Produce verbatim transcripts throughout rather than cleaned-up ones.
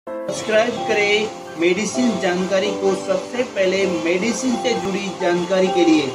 Subscribe करें medicine जानकारी को सबसे पहले मेडिसिन से जुड़ी जानकारी के लिए।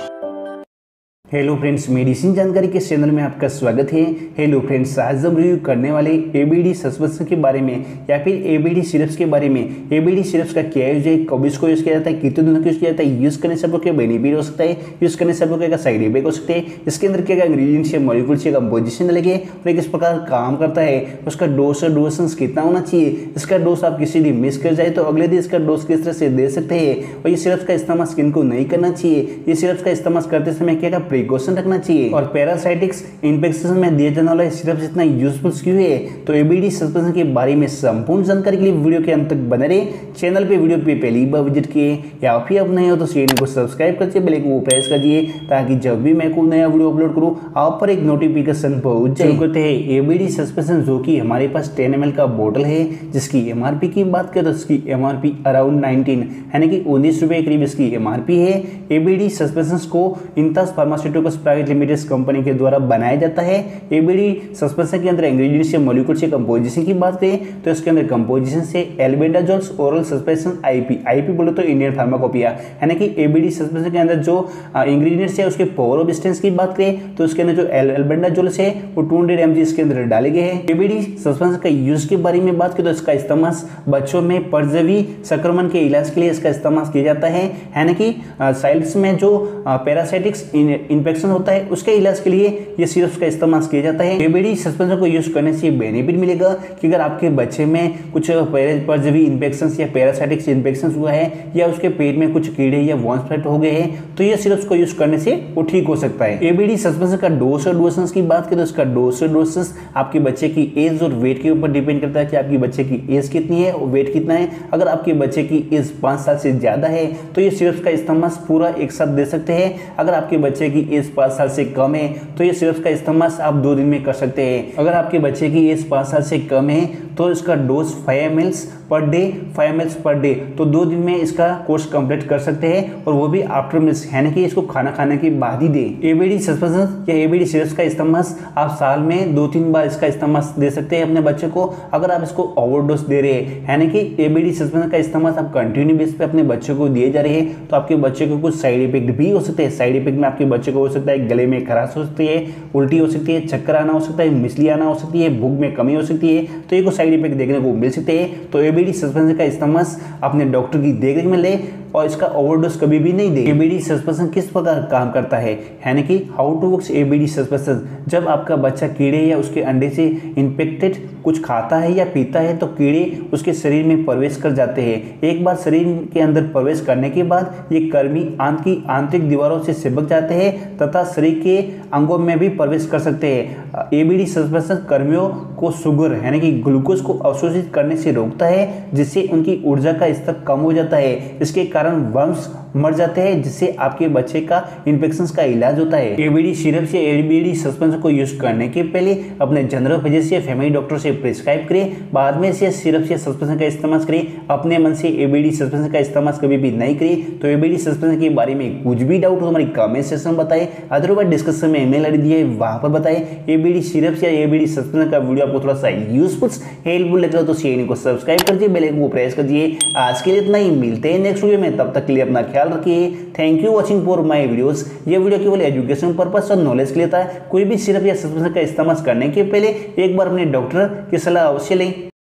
हेलो फ्रेंड्स, मेडिसिन जानकारी के चैनल में आपका स्वागत है। हेलो फ्रेंड्स, आज हम रिव्यू करने वाले एबीडी सस्पेंशन के बारे में या फिर एबीडी सिरप्स के बारे में। एबीडी सिरप्स का क्या यूज है, कब इसको यूज किया जाता है, कितने दिनों का यूज किया जाता है, यूज करने से आपको क्या बेनिफिट हो सकता है, यूज करने से आपको क्या साइड इफेक्ट हो सकते हैं, इसके अंदर क्या क्या इंग्रीडियंट्स या मॉलिक्यूल्स या कंपोजिशन लगे और किस प्रकार काम करता है, उसका डोज और डोसेंस कितना होना चाहिए, इसका डोज आप किसी दिन मिस कर जाए तो अगले दिन इसका डोज किस तरह से दे सकते हैं, और ये सिरप्स का इस्तेमाल स्किन को नहीं करना चाहिए, ये सिरप्स का इस्तेमाल करते समय क्या क्या प्रिकॉशन रखना चाहिए, और पैरासाइटिक्स इन्फेक्शन में दिए जाने वाला सिरप इतना यूजफुल क्यों है। तो एबीडी सस्पेंशन के बारे में संपूर्ण जानकारी के लिए वीडियो के अंत तक बने रहे। चैनल पे वीडियो पे पहली बार विजिट किए या फिर अब नए हो तो चैनल को सब्सक्राइब करके बेल आइकन को प्रेस कर दिए ताकि जब भी मैं कोई नया वीडियो अपलोड करूं आप पर एक नोटिफिकेशन पहुंच जाए। शुरू करते हैं एबीडी सस्पेंशन, जो कि हमारे पास टेन एम एल का बोतल है, जिसकी एमआरपी की बात करें तो इसकी एमआरपी अराउंड नाइनटीन यानी कि उन्नीस रुपए करीब इसकी एमआरपी है। एबीडी सस्पेंशन को Intas pharmaceuticals private limited company के द्वारा बनाया जाता है। एबीडी सस्पेंशन के अंदर इंग्रेडिएंट्स या मॉलिक्यूल्स या कंपोजिशन की बात करें तो इसके अंदर कंपोजिशन से albendazoles oral suspension IP IP बोले तो इंडियन फार्माकोपिया यानी कि एबीडी सस्पेंशन के अंदर जो इंग्रेडिएंट्स है उसके पावर ऑफ डिस्टेंस की बात करें तो उसके अंदर जो एल्बेंडाजोल्स है वो टू हंड्रेड एमजी इसके अंदर डाले गए हैं। एबीडी सस्पेंशन का यूज के बारे में बात करें तो इसका इस्तेमाल बच्चों में परजीवी संक्रमण के इलाज के लिए इसका इस्तेमाल किया जाता है, यानी कि साइल्स में जो पैरासाइटिक्स इन्फेक्शन होता है उसके इलाज के लिए ये सिरप्स का इस्तेमाल किया जाता है। एबीडी सस्पेंशन को यूज करने से बेनिफिट मिलेगा कि अगर आपके बच्चे में कुछ परजीवी इन्फेक्शन या पैरासाइटिक्स इन्फेक्शन हुआ है या उसके पेट में कुछ कीड़े या वॉन्स फ्लैट हो गए हैं तो ये सिरप्स को यूज करने से वो ठीक हो सकता है। एबीडी सस्पेंशन का डोज और डोसेंस की बात करें तो इसका डोज और डोसेंस आपके बच्चे की एज और वेट के ऊपर डिपेंड करता है कि आपके बच्चे की एज कितनी है और वेट कितना है। अगर आपके बच्चे की एज पाँच साल से ज्यादा है तो ये सिरप्स का इस्तेमाल पूरा एक साथ दे सकते हैं। अगर आपके बच्चे की एज पाँच साल से कम है तो ये सिरप्स का इस्तेमाल आप दो दिन में कर सकते हैं। अगर आपके बच्चे की एज पाँच साल से कम है तो इसका dose five M L per day five M L per day तो दो दिन में इसका कोर्स कंप्लीट कर सकते हैं, और वो भी आफ्टर मील्स यानी कि इसको खाना खाने के बाद ही दे। एबीडी सस्पेंशन या एबीडी सिरप्स का इस्तेमाल आप साल में दो तीन बार इसका इस्तेमाल दे सकते हैं अपने बच्चे को। अगर आप इसको ओवरडोज दे रहे हैं यानी कि एबीडी सस्पेंशन का इस्तेमाल आप कंटिन्यू बेस पे अपने बच्चे को दिए जा रहे हैं तो आपके बच्चे को कुछ साइड इफेक्ट भी हो सकते हैं। साइड इफेक्ट में आपके बच्चे को हो सकता है गले में खराश हो सकती है, उल्टी हो सकती है, चक्कर आना हो सकता है, मिसली आना हो सकती है, भूख में कमी हो सकती है, तो ये कुछ साइड इफेक्ट देखने को मिल सकते हैं। तो एबीडी सस्पेंशन का इस्तेमाल अपने डॉक्टर की देखरेख में ले और इसका ओवरडोज कभी भी नहीं दे। एबीडी सस्पेंशन किस प्रकार काम करता है, यानी कि how to works ABD suspension. जब आपका बच्चा कीड़े या उसके अंडे से इन्फेक्टेड कुछ खाता है या पीता है तो कीड़े उसके शरीर में प्रवेश कर जाते हैं। एक बार शरीर के अंदर प्रवेश करने के बाद ये कर्मी आंत की आंतरिक दीवारों से चिपक जाते हैं तथा शरीर के अंगों में भी प्रवेश कर सकते हैं। एबीडी सस्पेंशन कर्मियों को शुगर यानी कि ग्लूकोज को अवशोषित करने से रोकता है, जिससे उनकी ऊर्जा का स्तर कम हो जाता है। इसके कारण वर्म्स मर जाते हैं, जिससे आपके बच्चे का इन्फेक्शन का इलाज होता है। एबीडी सिरप या एबीडी सस्पेंशन को यूज करने के पहले अपने जनरल फिजिशियन या फैमिली डॉक्टर से प्रिस्क्राइब करें, बाद में से सिरप या सस्पेंशन का इस्तेमाल करें। अपने मन से एबीडी सस्पेंशन का इस्तेमाल कभी भी नहीं करें। तो एबीडी सस्पेंशन के बारे में कुछ भी डाउट हो हमारी कमेंट सेक्शन में बताएं, अदरवाइज डिस्क्रिप्शन में ईमेल आईडी दी है वहां पर बताएं। एबीडी सिरप या एबीडी सस्पेंशन का वीडियो आपको थोड़ा सा यूजफुल हेल्पफुल लग रहा हो तो चैनल को सब्सक्राइब कर दिए, बेल आइकन को प्रेस कर दिए। आज के लिए इतना ही, मिलते हैं नेक्स्ट वीडियो में, तब तक के लिए अपना ख्याल रखिए। Thank you watching for my videos. ये वीडियो केवल एजुकेशन पर्पस और नॉलेज के लिए था। कोई भी सिरप या सस्पेंशन का इस्तेमाल करने के पहले एक बार अपने डॉक्टर की सलाह अवश्य लें।